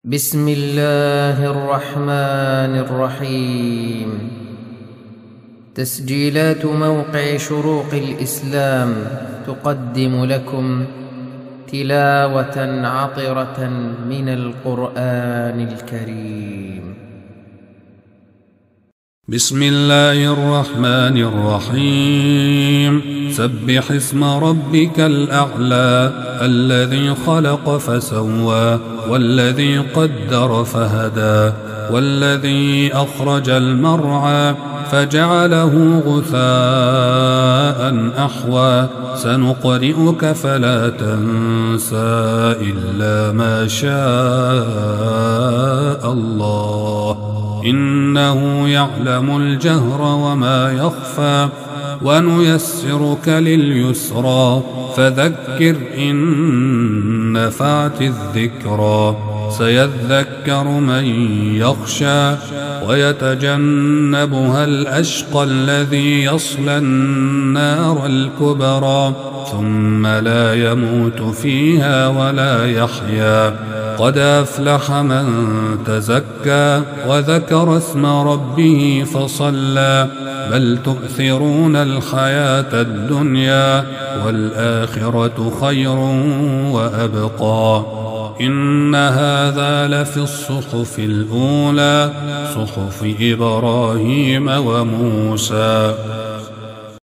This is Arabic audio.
بسم الله الرحمن الرحيم. تسجيلات موقع شروق الإسلام تقدم لكم تلاوة عطرة من القرآن الكريم. بسم الله الرحمن الرحيم. سبح اسم ربك الأعلى الذي خلق فسوى والذي قدر فهدى والذي أخرج المرعى فجعله غثاء أحوى سنقرئك فلا تنسى إلا ما شاء الله إنه يعلم الجهر وما يخفى ونيسرك لليسرى فذكر إن نفعت الذكرى سيذكر من يخشى ويتجنبها الأشقى الذي يصلى النار الكبرى ثم لا يموت فيها ولا يحيا قد أفلح من تزكى وذكر اسم ربه فصلى بل تؤثرون الحياة الدنيا والآخرة خير وأبقى إن هذا لفي الصحف الأولى صحف إبراهيم وموسى.